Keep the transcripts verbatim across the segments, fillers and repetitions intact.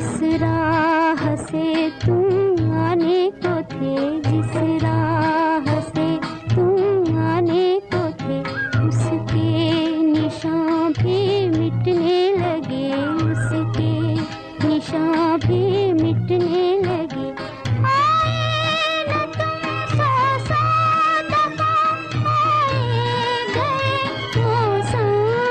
जिस राह से तुम आने को थे, जिस राह से तुम आने को थे, उसके निशान भी मिटने लगे, उसके निशान भी मिटने लगे। आए न तुम सौ सौ दफा, आए गए मौसम,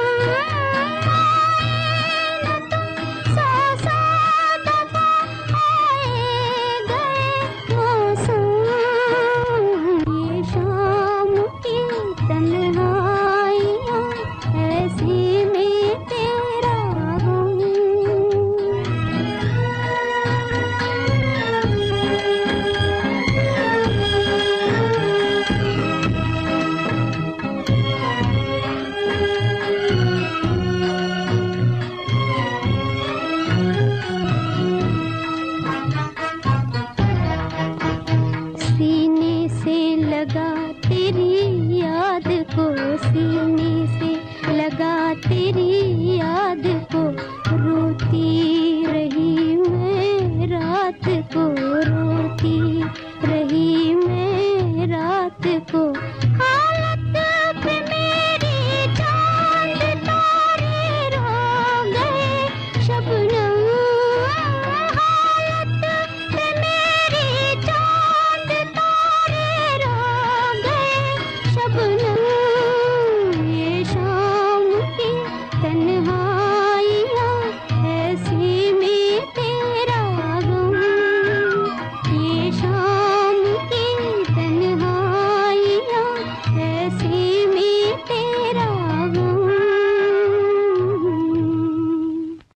आए न तुम सौ सौ दफा, आए गए मौसम। ये शाम की तन्हाइयाँ ऐसी में तेरा गम। सीने से लगा तेरी याद को, सीने से लगा तेरी याद को, रोती रही मैं रात को, रोती रही मैं रात को। हालत पे मेरी चांद तारे रो गए शबनम, हालत पे मेरी चांद तारे रो गए शबनम। ये शाम की तन्हाइयाँ ऐसी में तेरा गम, ये शाम की तन्हाइयाँ ऐसी